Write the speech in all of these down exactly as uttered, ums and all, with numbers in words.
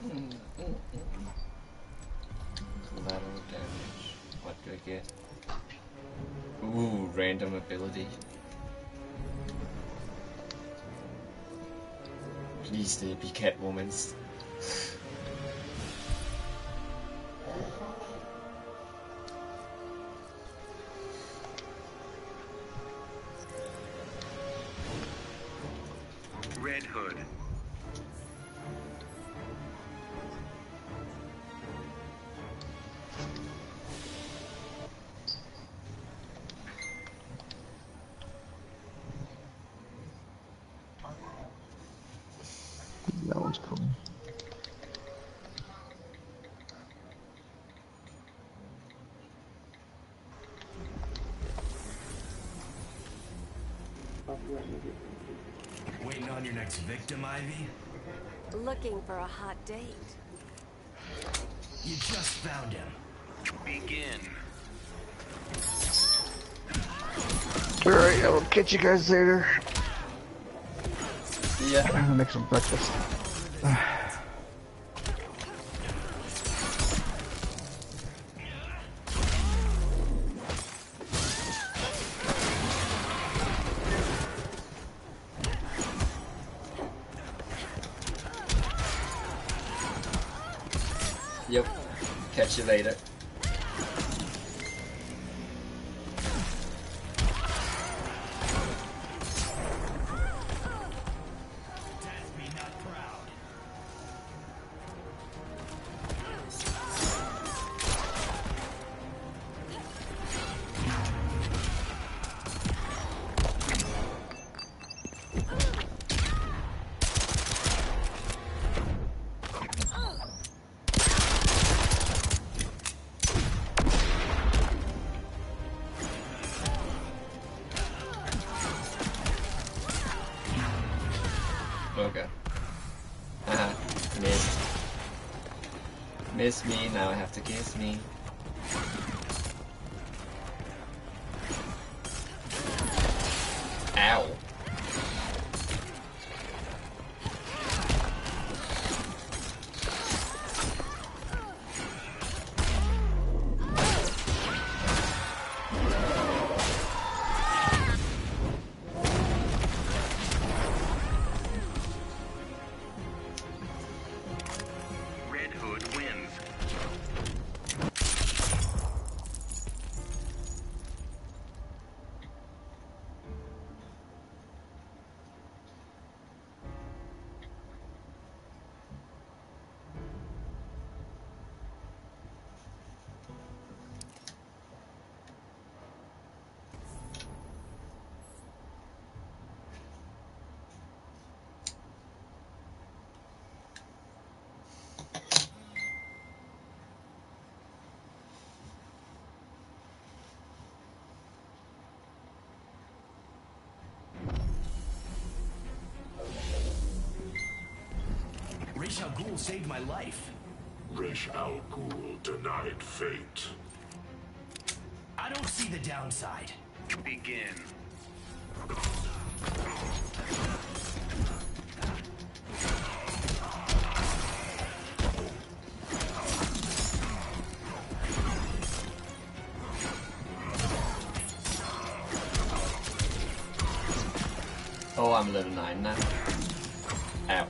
Collateral damage. What do I get? Ooh, random ability. Please they be Catwoman's. Red Hood. That one's cool. Waiting on your next victim, Ivy? Looking for a hot date. You just found him. Begin. Alright, I will catch you guys later. Yeah. I'm gonna make some breakfast. Yep. Catch you later. Okay. Haha, missed. Missed me, now I have to kiss me. Ow. Red Hood wins. Ra's al Ghul saved my life. Ra's al Ghul denied fate. I don't see the downside. Begin. Oh, I'm level nine now. Ow.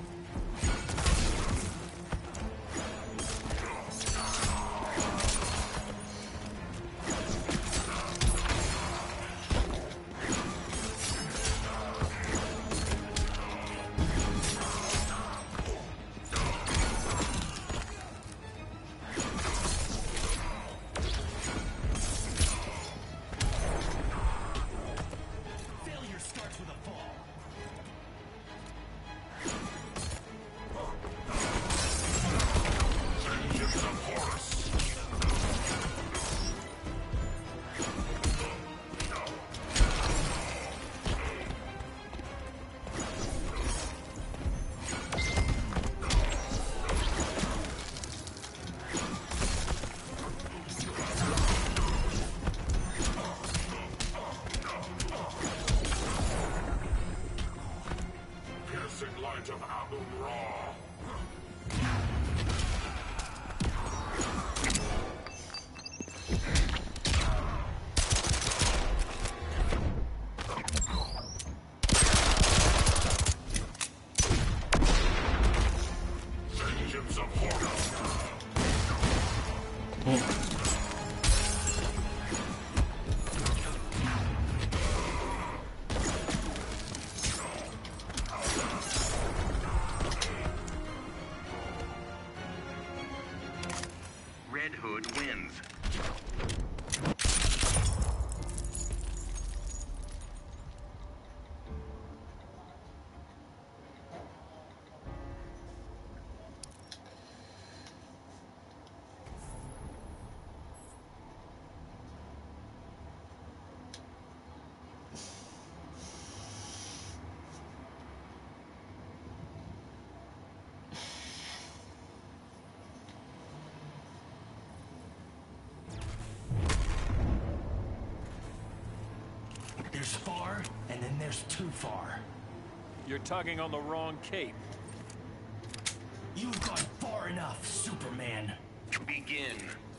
Failure starts with a fall. waves of horror. Red Hood wins. There's far, and then there's too far. You're tugging on the wrong cape. You've gone far enough, Superman. Begin.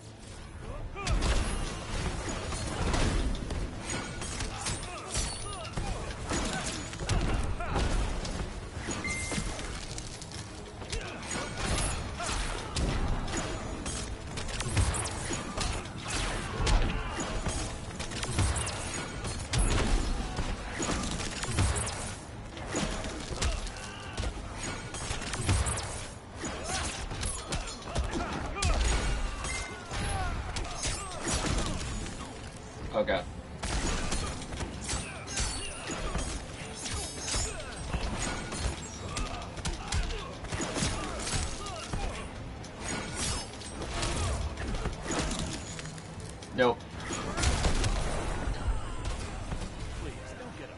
Oh god. Nope. Please, don't get up.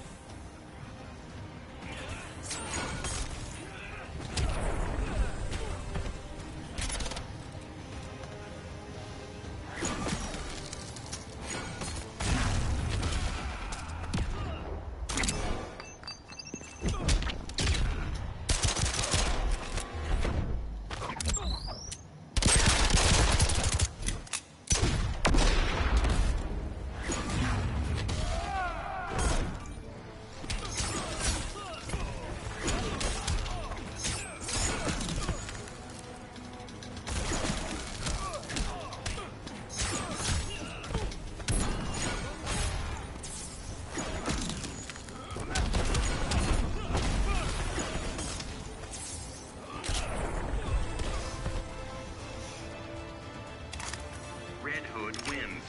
Red Hood wins.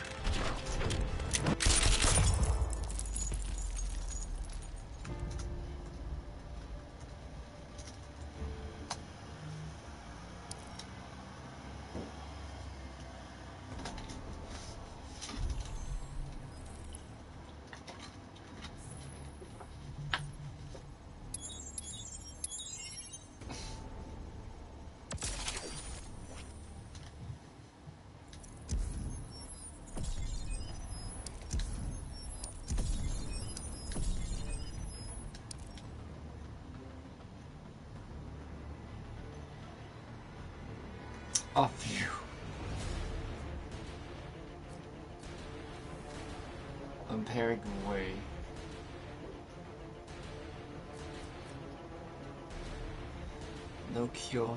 Oh, phew. I'm pairing away. No cure.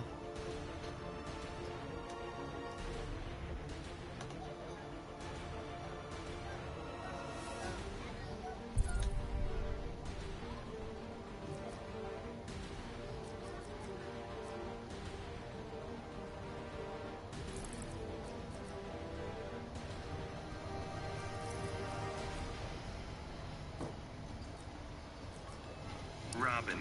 Robin.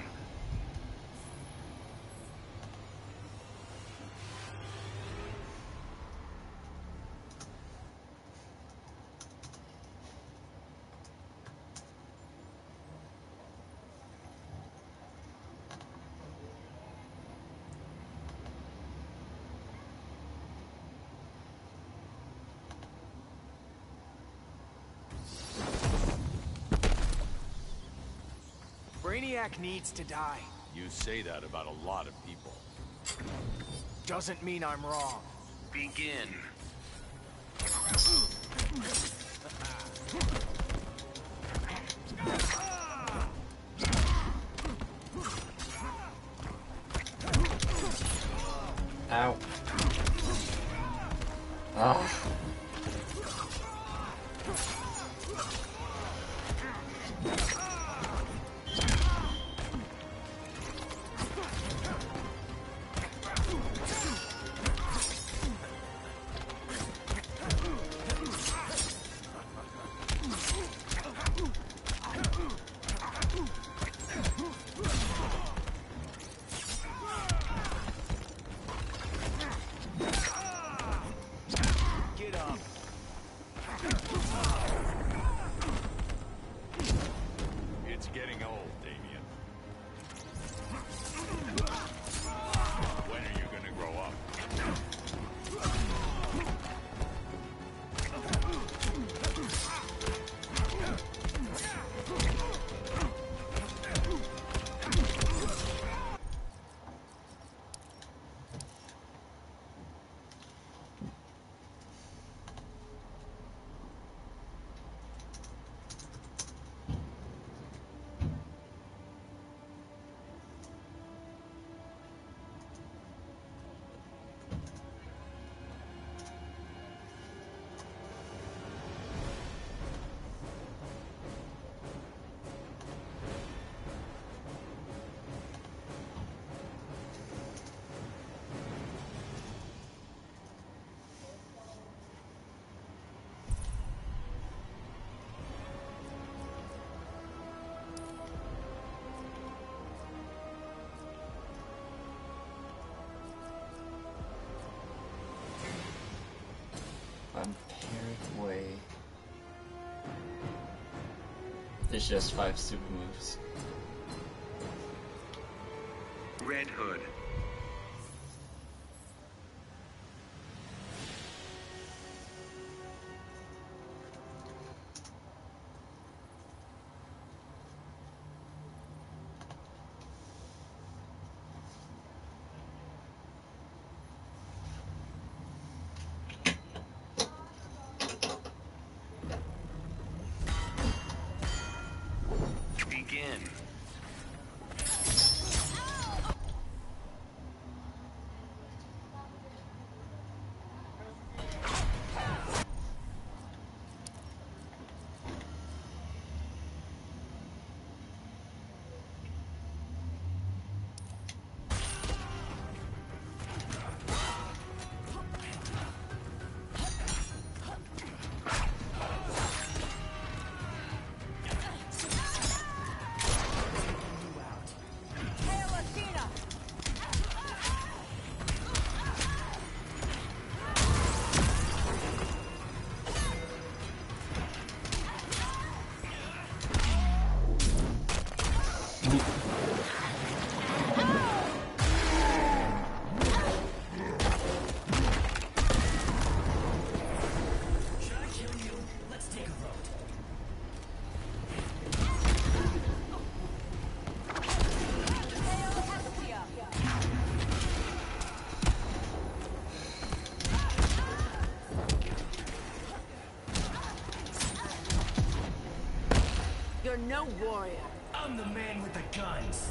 Brainiac needs to die. You say that about a lot of people. Doesn't mean I'm wrong. Begin. Ow. Ah. Get up. It's getting old, Damien. When are you gonna grow up? Unpaired way. It's just five super moves. Red Hood. Begin. Should I kill you? Let's take a vote. You're no warrior. I'm the man with the guns.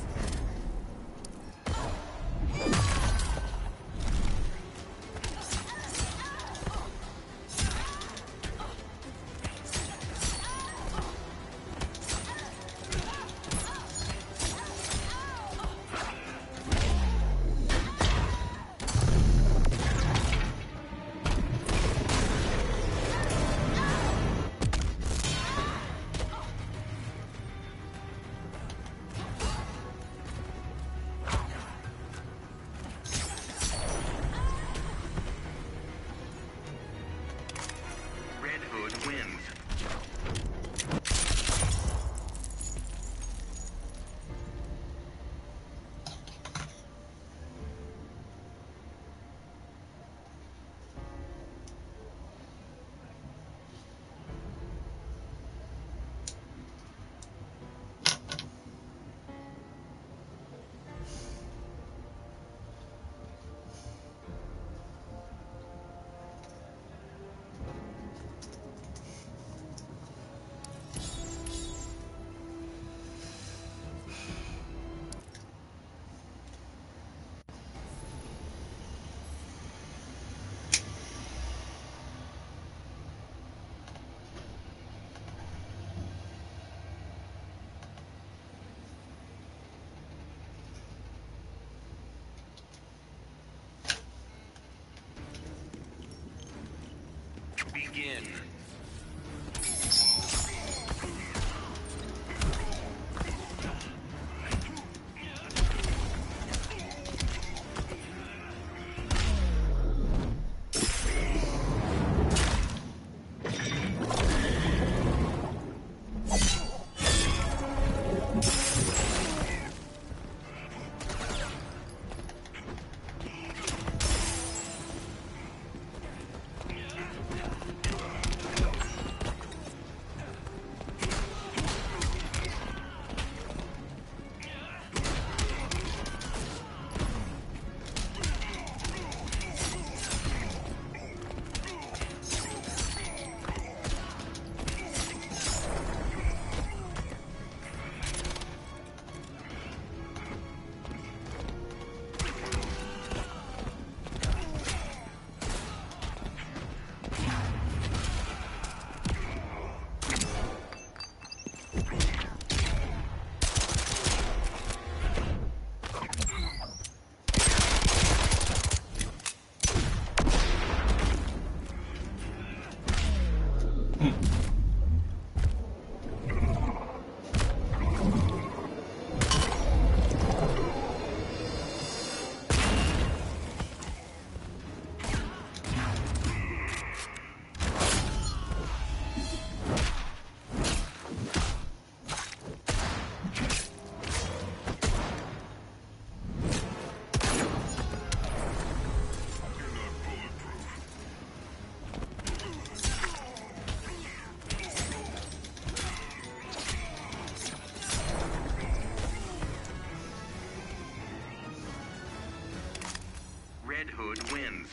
Red Hood wins.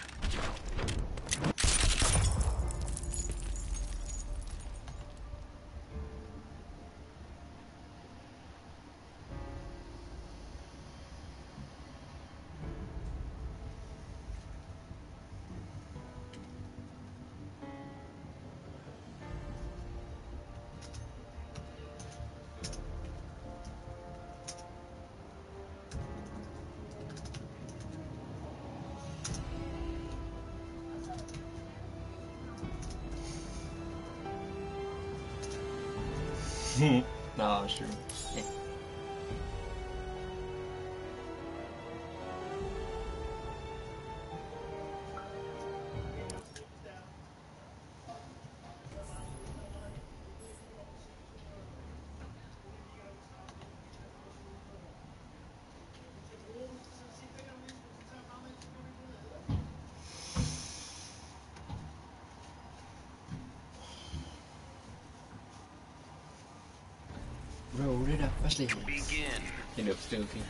No, sure. Yeah. Roll it up my sleeves. Begin. You know, Stokey.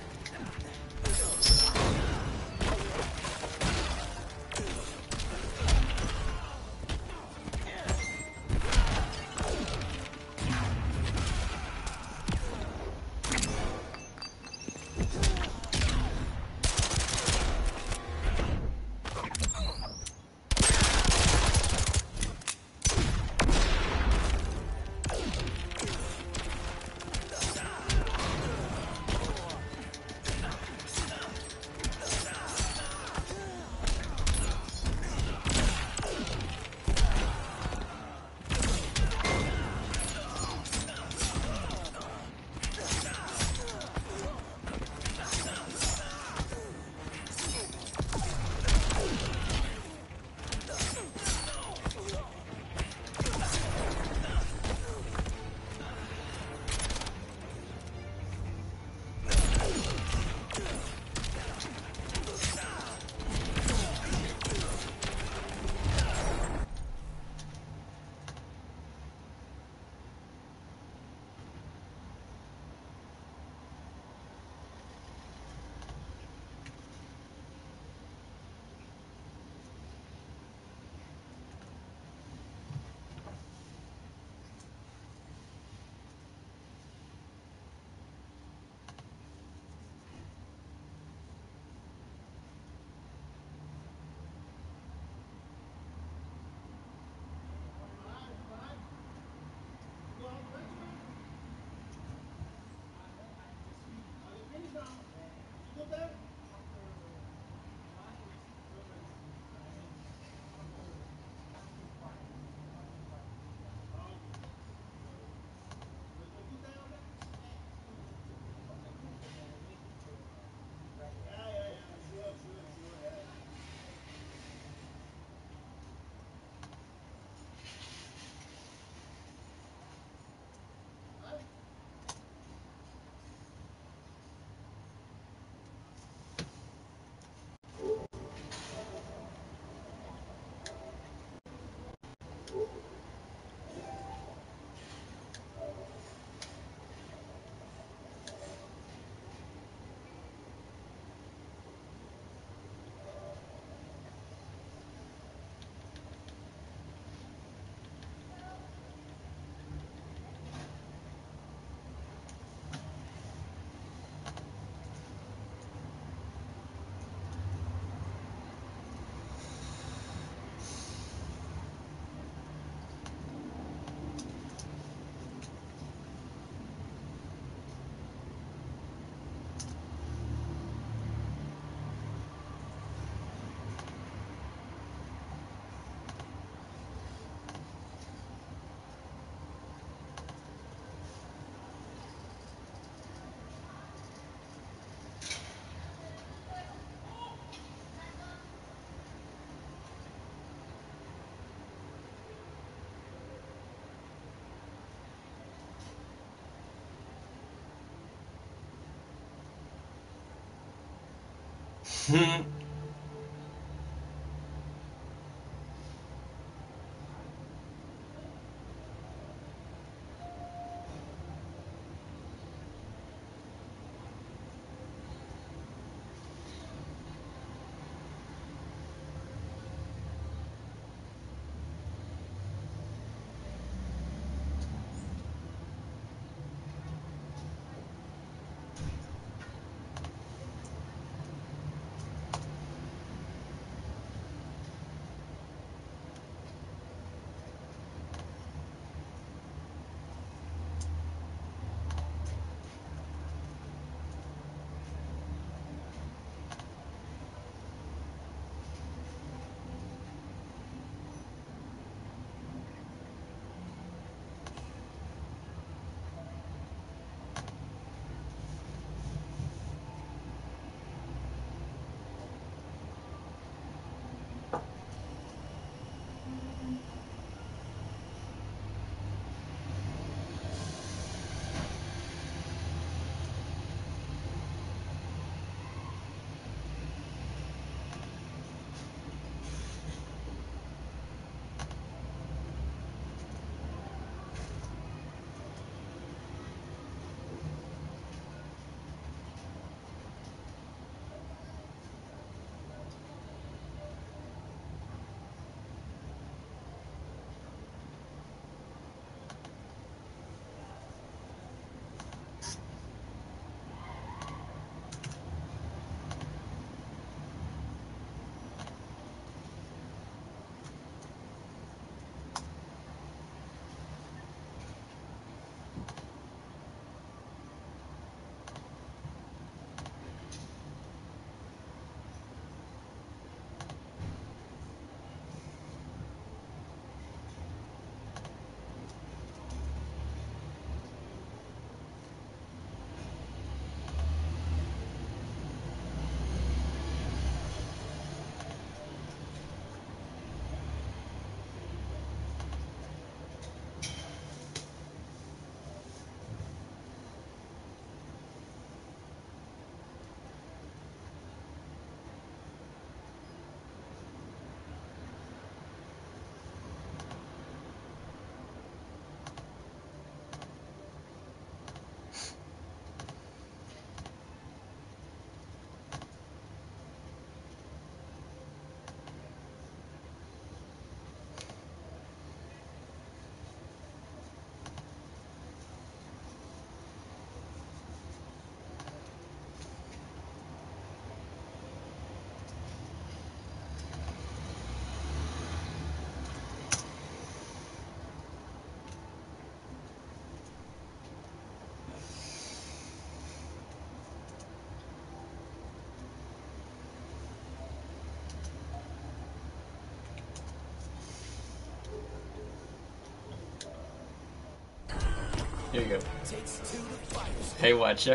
Here you go. Hey, Watcher.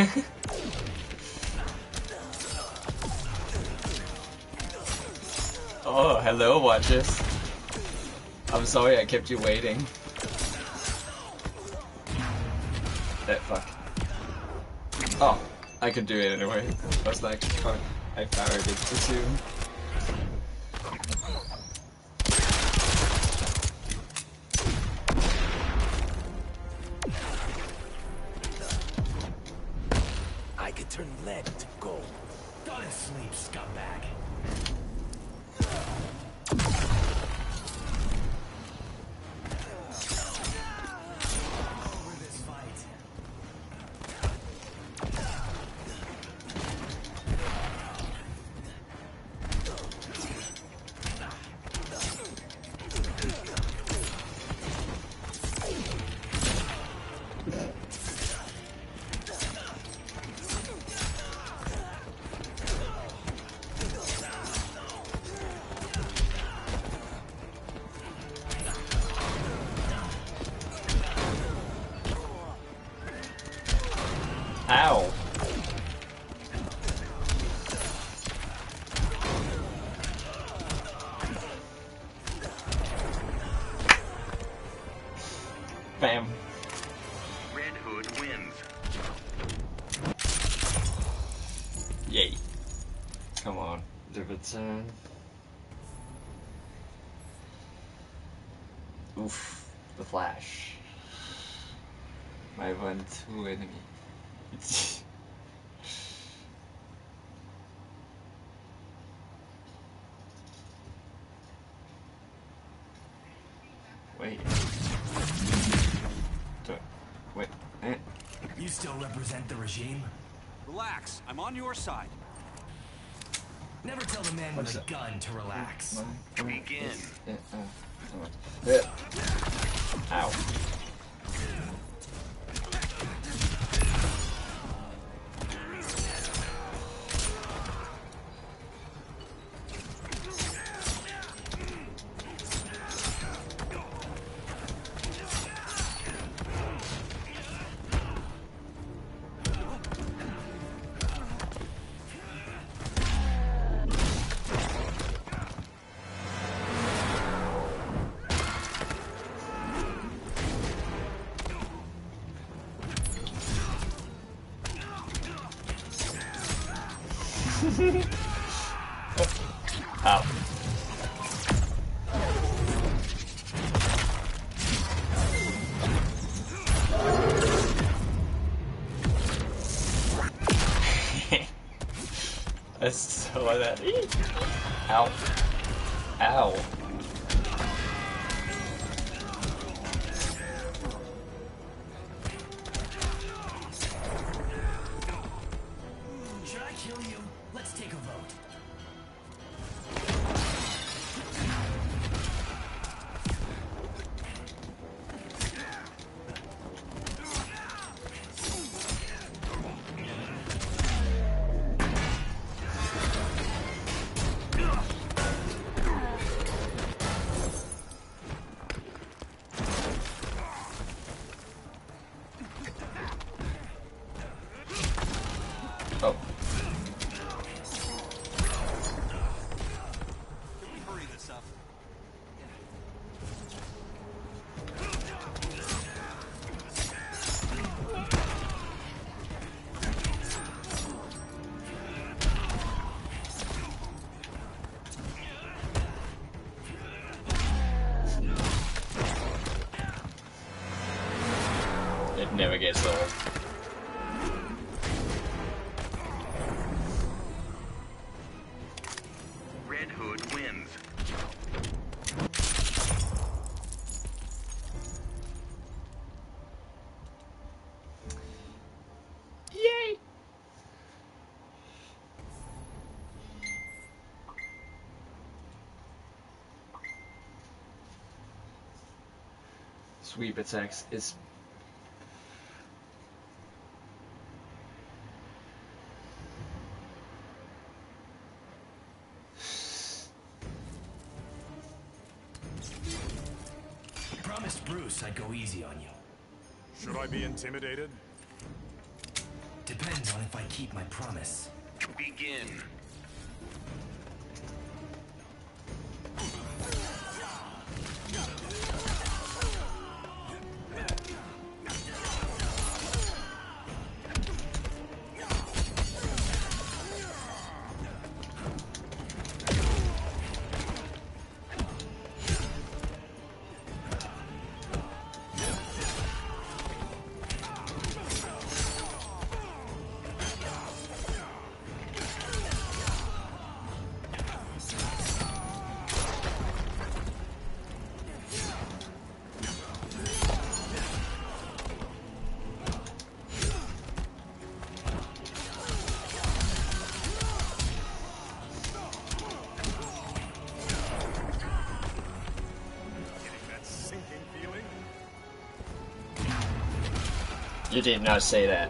Oh, hello, Watchers. I'm sorry I kept you waiting. That fuck. Oh, I could do it anyway. I was like, fuck, I fired it too soon. I could turn lead to gold. Go to sleep, scumbag. Over this fight. Ow. Bam. Red Hood wins. Yay. Come on. The return. Oof. The Flash. My one two enemy. Wait. Do- Wait. Eh. You still represent the regime? Relax, I'm on your side. Never tell the man with What's a that? gun to relax. Begin. Yeah, uh, so much. Yeah. Ow. Ow. I saw that. Ow. Ow. Should I kill you? Let's take a vote. Oh. Can we hurry this up? It never gets old. Red Hood wins. Yay! Sweep attacks is Promised Bruce I'd go easy on you. Should I be intimidated? Depends on if I keep my promise. Begin. You did not say that.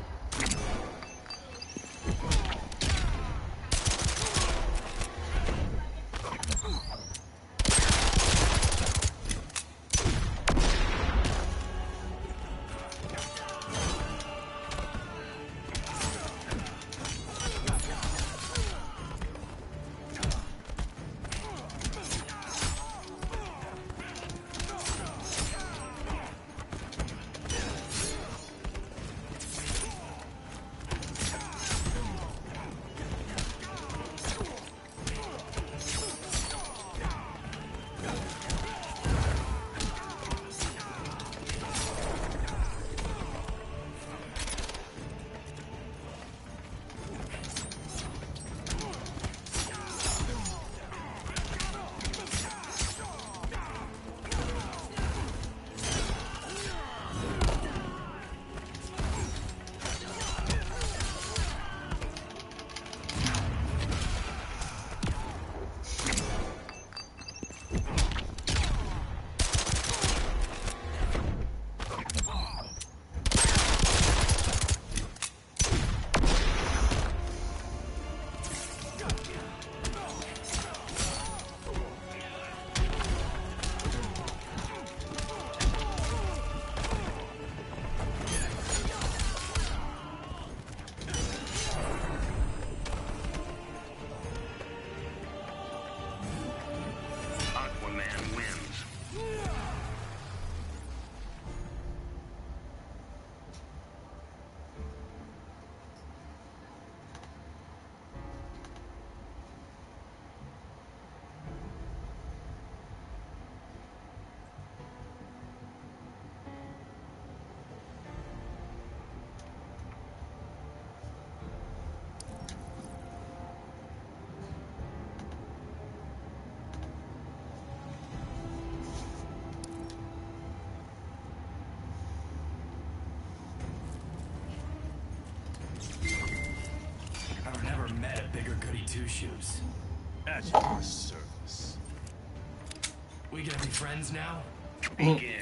Aquaman wins. I've never met a bigger goody two-shoes. At your service. We gonna be friends now? Begin.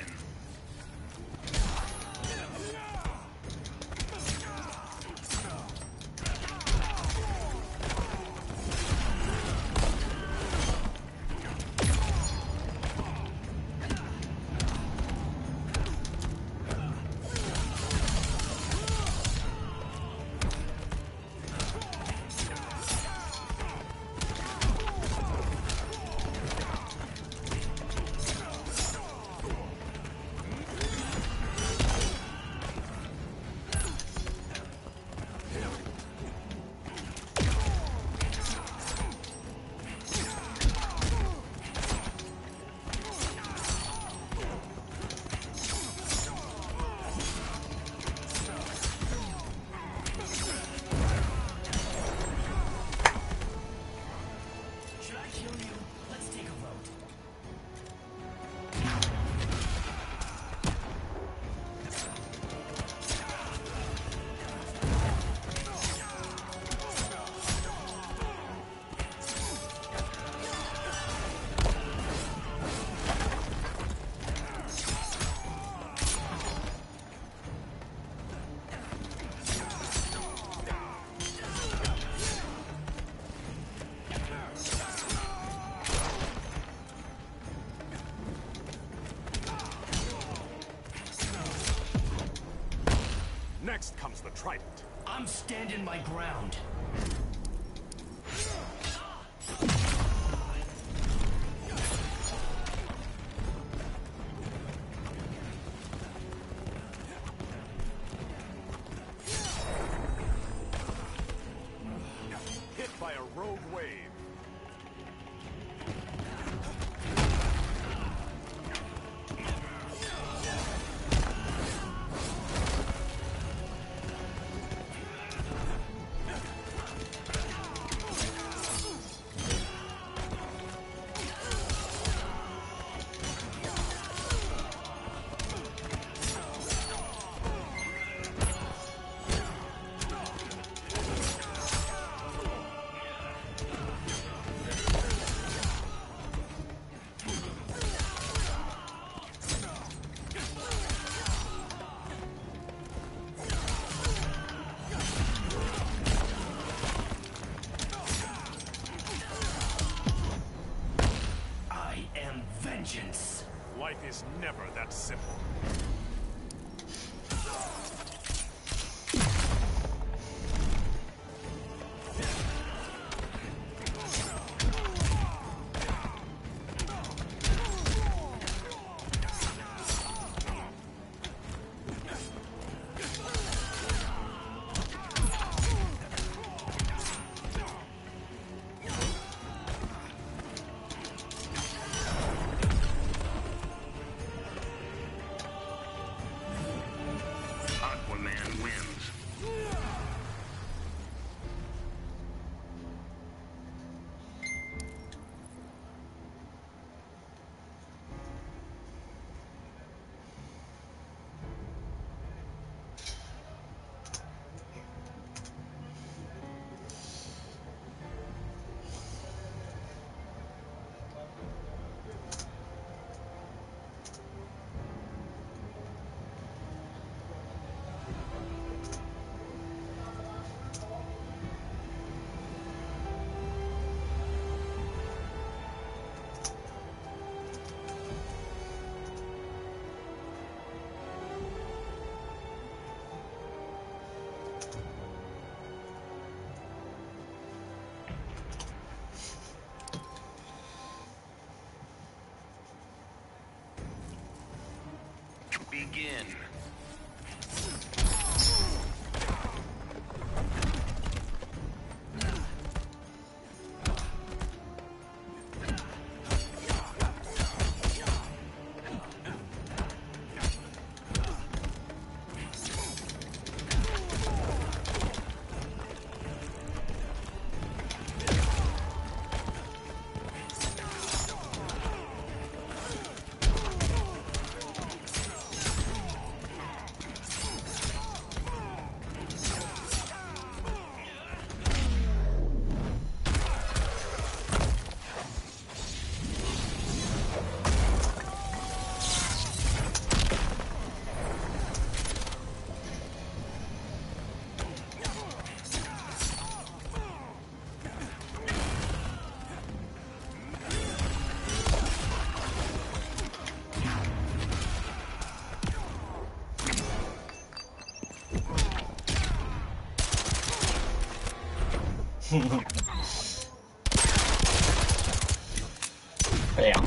Should I kill you? Let's take a vote. trident. I'm standing my ground. Hit by a rogue wave. Life is never that simple. Aquaman wins. Begin. Bam.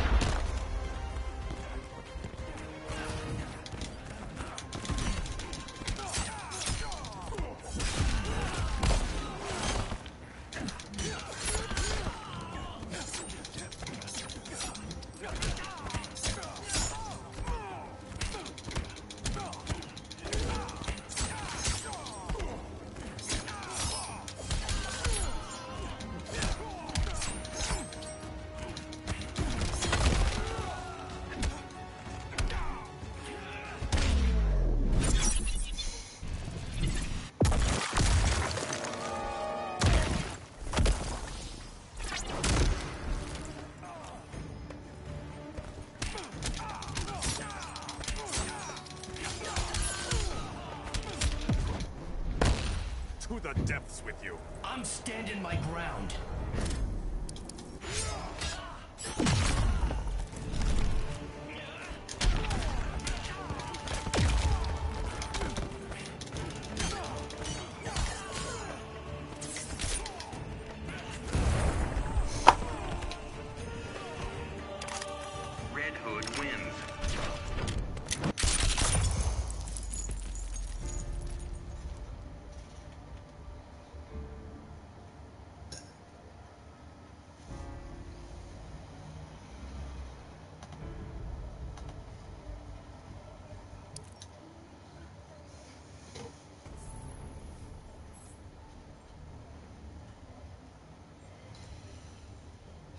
To the depths with you. I'm standing my ground.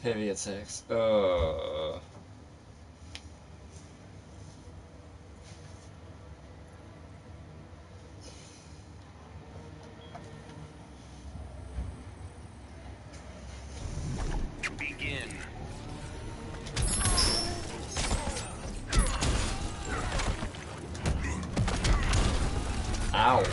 Heavy attacks. Uh. Begin. Ow.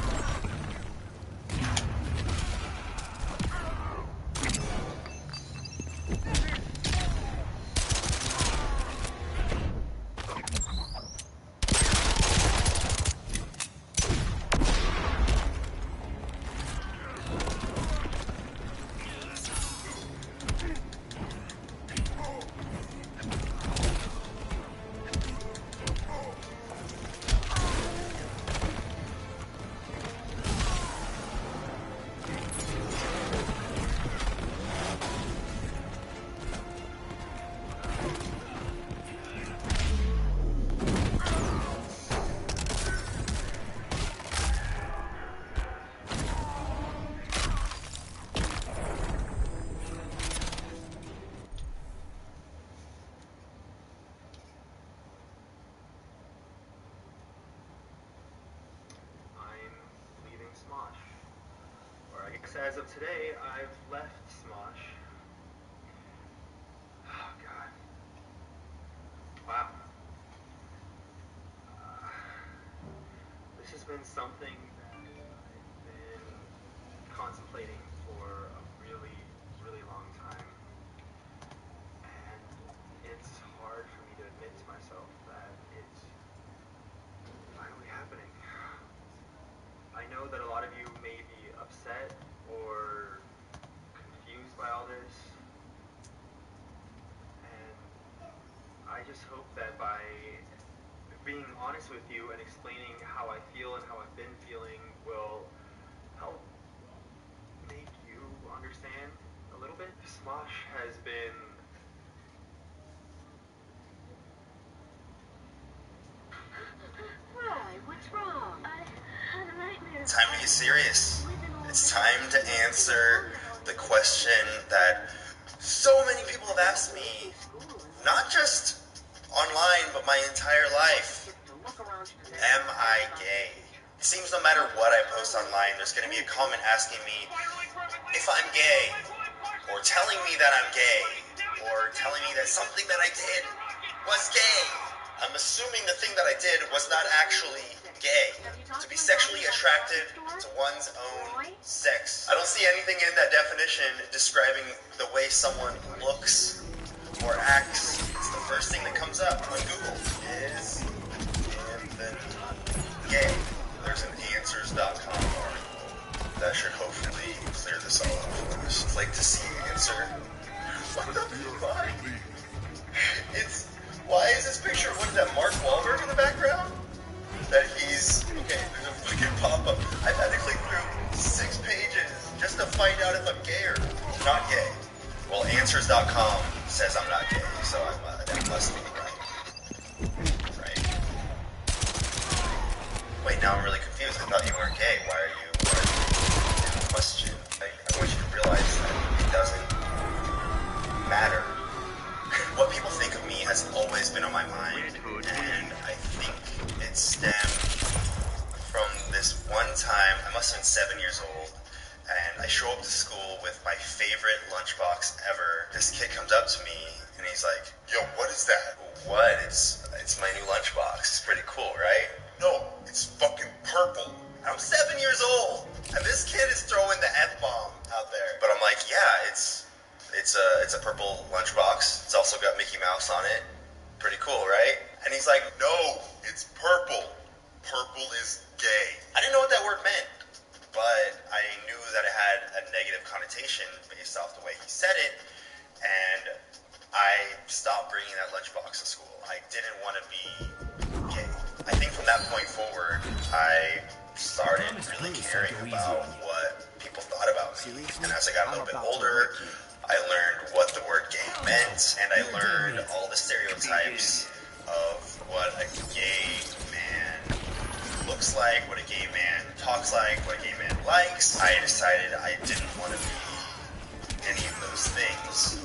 Smosh. Or I guess as of today, I've left Smosh. Oh, God. Wow. Uh, this has been something that I've been contemplating for a really, really long time. And it's hard for me to admit to myself that it's finally happening. I know that a lot of you may be upset or confused by all this, and I just hope that by being honest with you and explaining how I feel and how I've been feeling will help make you understand a little bit. Smosh has been Why? What's wrong? I had a nightmare. It's time to get serious. It's time to answer the question that so many people have asked me, not just online, but my entire life. Am I gay? It seems no matter what I post online, there's going to be a comment asking me if I'm gay, or telling me that I'm gay, or telling me that something that I did was gay. I'm assuming the thing that I did was not actually gay. To be sexually attracted to one's own sex. I don't see anything in that definition describing the way someone looks or acts. It's the first thing that comes up on Google. Is Anthony gay? There's an answers dot com article that should hopefully clear this all up for us. I'd like to see an answer. What the fuck? It's... Why is this picture, what is that, Mark Wahlberg in the background? That he's, okay, there's a freaking pop-up. I've had to click through six pages just to find out if I'm gay or not gay. Well, answers dot com says I'm not gay, so I'm, uh, that must be right. Right? Wait, now I'm really confused. I thought you weren't gay. Why are you, why are you question? I, I want you to realize that it doesn't matter. What people think of me has always been on my mind, and I think it stemmed from this one time. I must have been seven years old, and I show up to school with my favorite lunchbox ever. This kid comes up to me, and he's like, "Yo, what is that?" "What? It's it's my new lunchbox. It's pretty cool, right?" "No, it's fucking purple." I'm seven years old, and this kid is throwing the F-bomb out there. But I'm like, yeah, it's... It's a, it's a purple lunchbox. It's also got Mickey Mouse on it. Pretty cool, right? And he's like, "No, it's purple. Purple is gay." I didn't know what that word meant, but I knew that it had a negative connotation based off the way he said it, and I stopped bringing that lunchbox to school. I didn't want to be gay. I think from that point forward, I started really caring about what people thought about me. And as I got a little bit older, I learned what the word gay meant, and I learned all the stereotypes of what a gay man looks like, what a gay man talks like, what a gay man likes. I decided I didn't want to be any of those things, because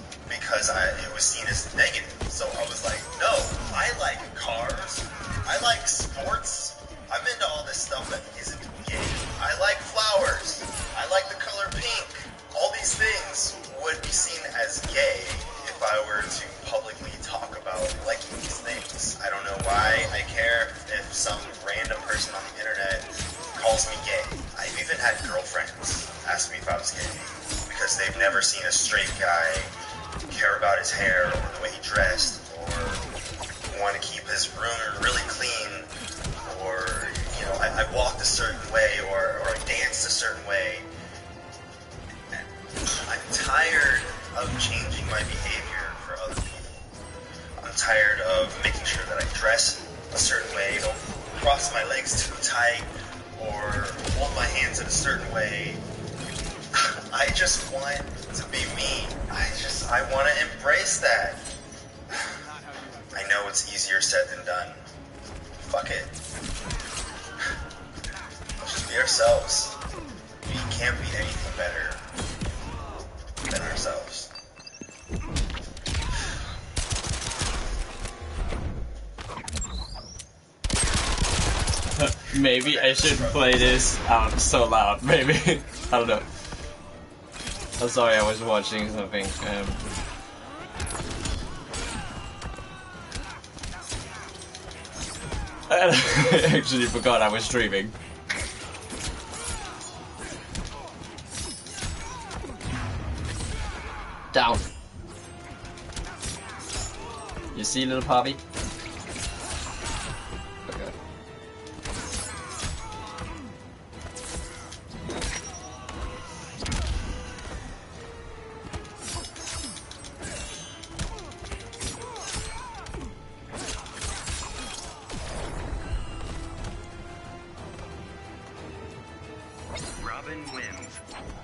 because I, it was seen as negative. So I was like, no, I like cars, I like sports, I'm into all this stuff that isn't gay. I like flowers, I like the color pink. All these things would be seen as gay if I were to publicly talk about liking these things. I don't know why I care if some random person on the internet calls me gay. I've even had girlfriends ask me if I was gay because they've never seen a straight guy care about his hair or the way he dressed or want to keep his room really clean or, you know, I, I walked a certain way or, or I danced a certain way. I'm tired of changing my behavior for other people. I'm tired of making sure that I dress a certain way, don't cross my legs too tight, or hold my hands in a certain way. I just want to be me. I just, I want to embrace that. I know it's easier said than done. Fuck it. Let's just be ourselves. We can't be anything better than ourselves. Maybe I should play this out so loud. Maybe. I don't know. I'm sorry, I was watching something. Um, I actually forgot I was streaming. Down. You see, little puppy? Okay. Robin wins.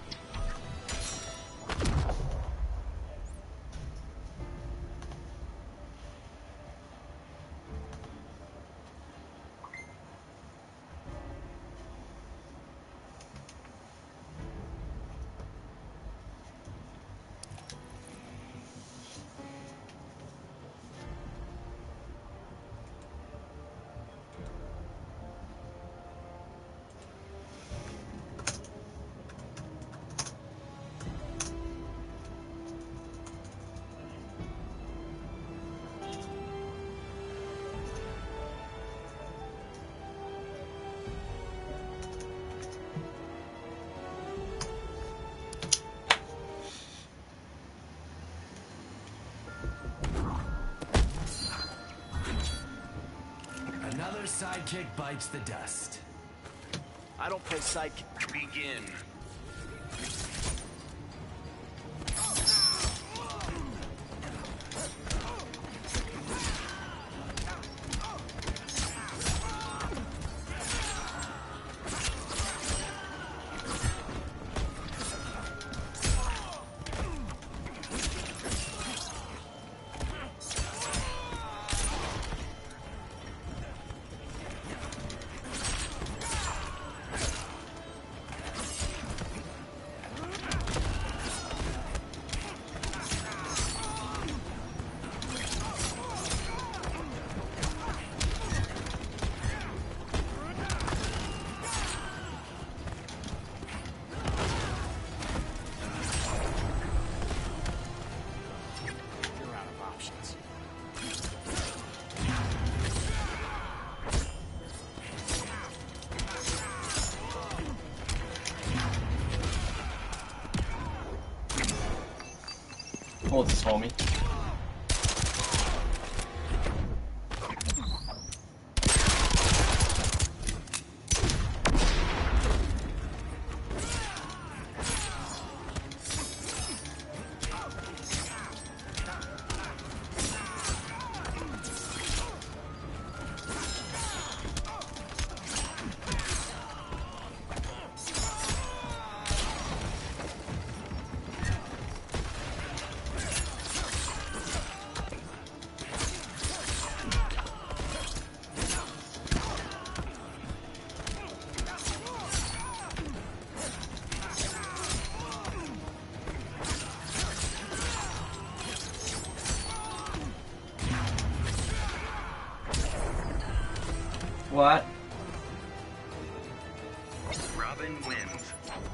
Another sidekick bites the dust. I don't play sidekick. Begin. Hold this, homie. What? Robin wins.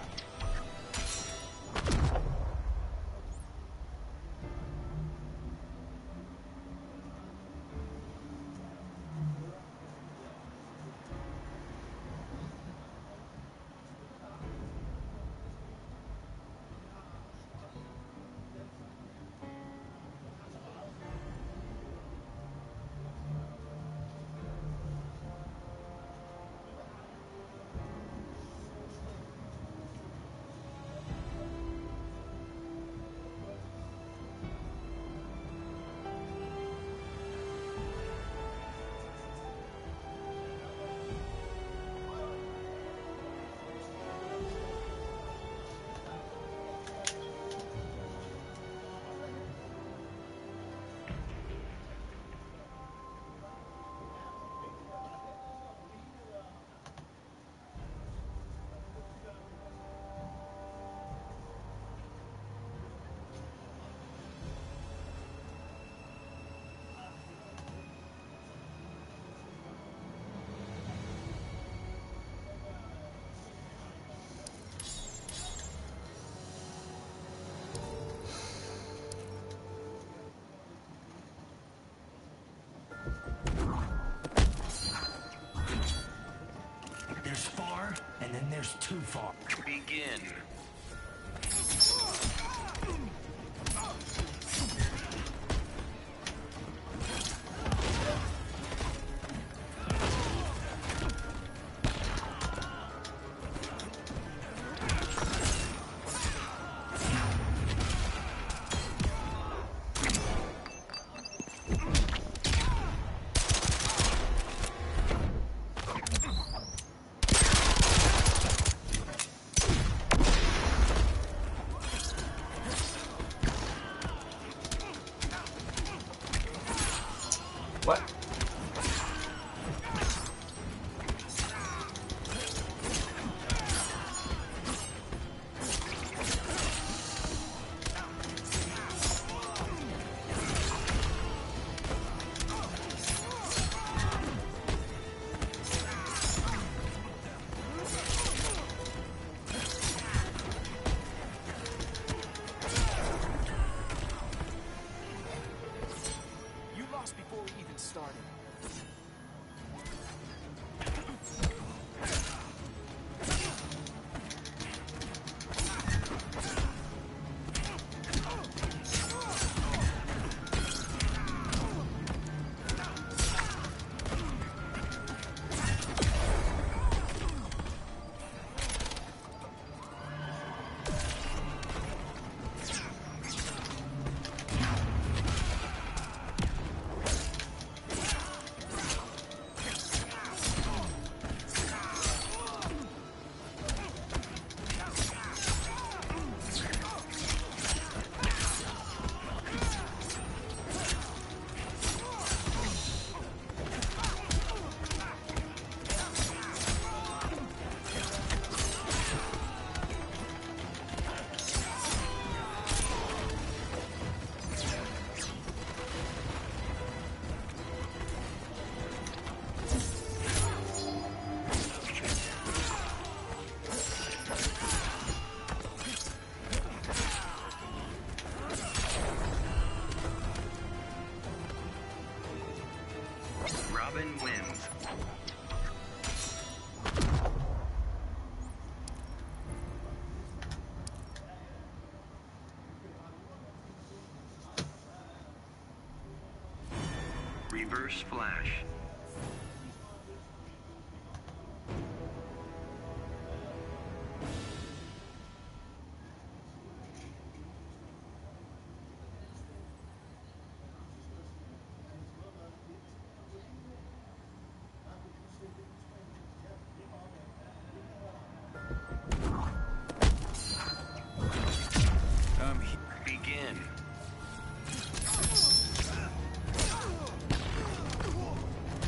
There's far, and then there's too far. Begin. What? You lost before we even started. Robin wins. Reverse flash. Come here. Begin.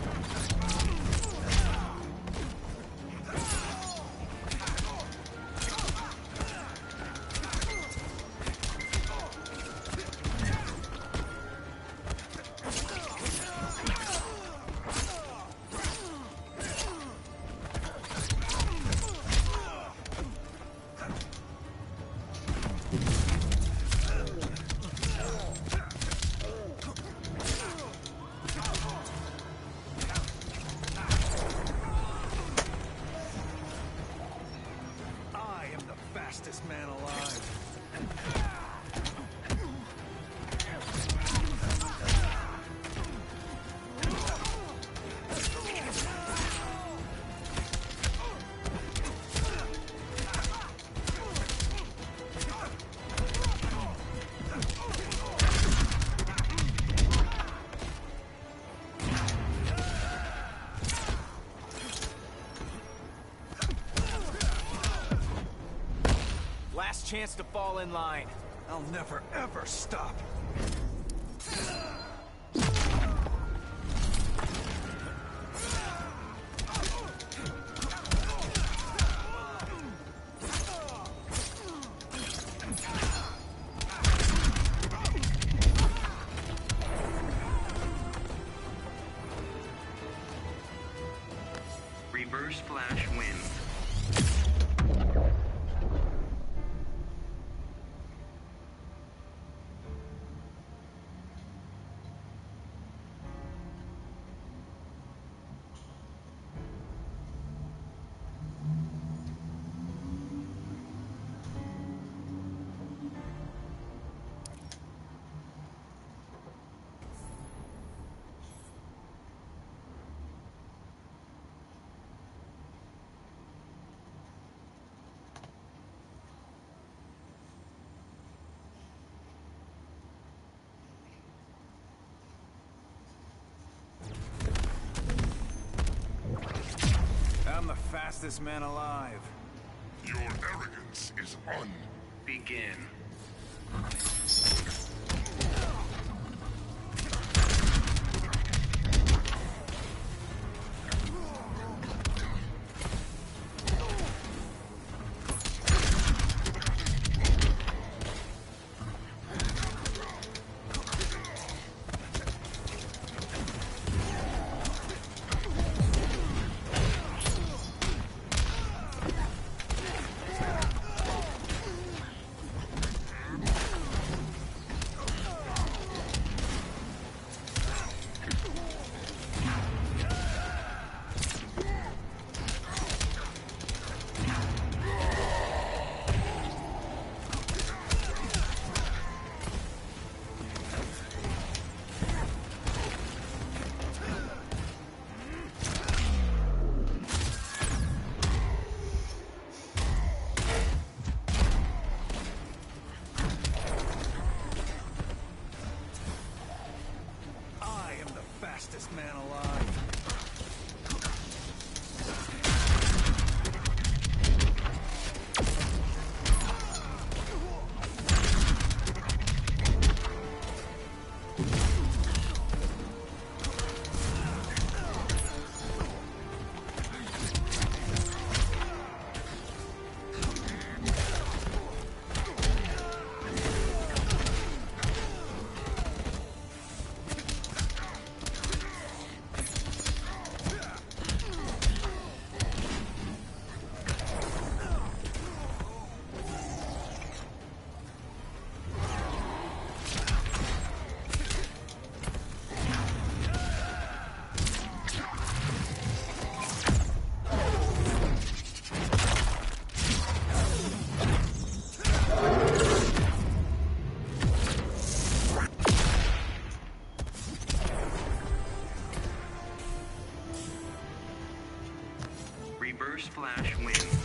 last chance to fall in line. I'll never, ever stop. Reverse Flash wins. I'm the fastest man alive. Your arrogance is un... Begin. Fastest man alive. Reverse Flash wins.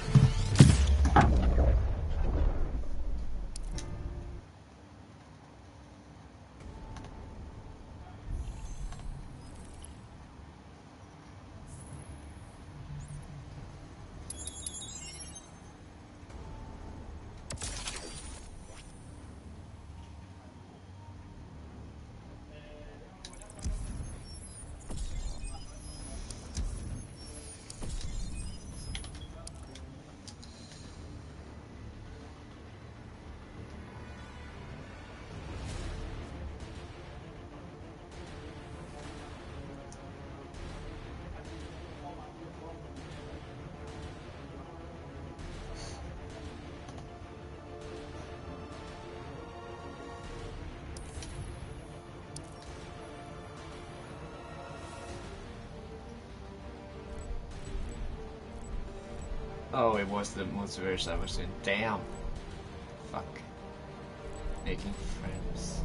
Oh, it was the multiverse I was in. Damn. Fuck. Making friends.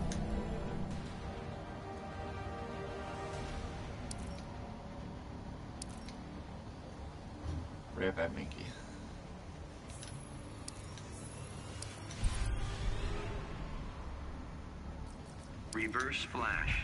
Rip at Mickey. Reverse Flash.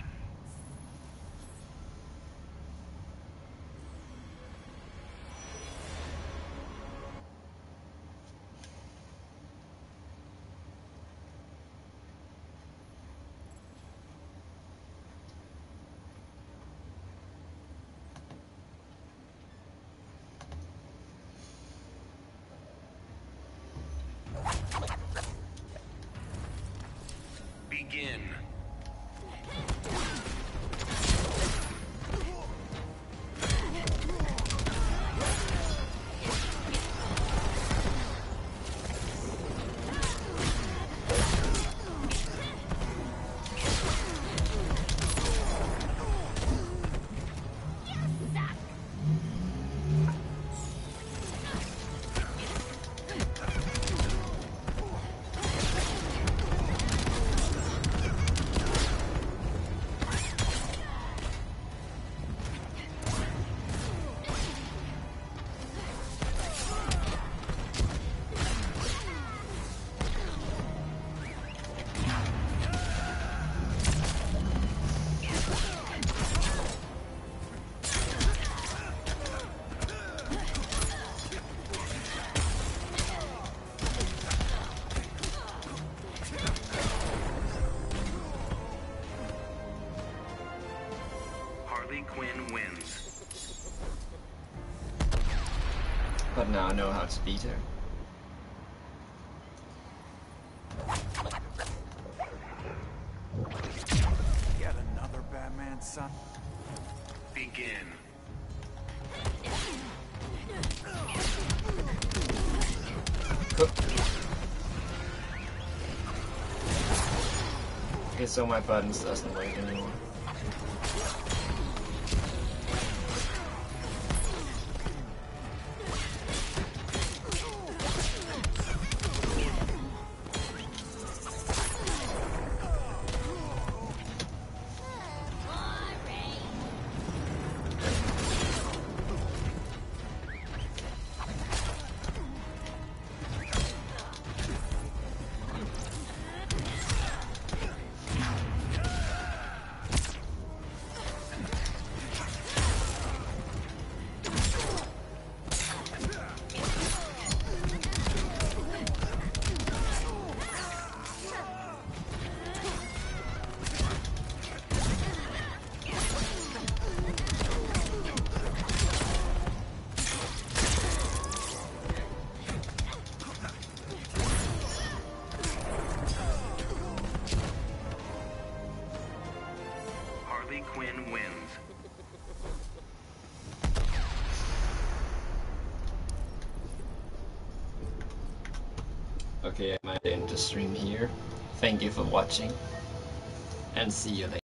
begin. Quinn wins. But now I know how to beat her. Yet another Batman son. Begin. Okay, so my buttons doesn't work anymore. Quinn wins. Okay, I might end the stream here. Thank you for watching, and see you later.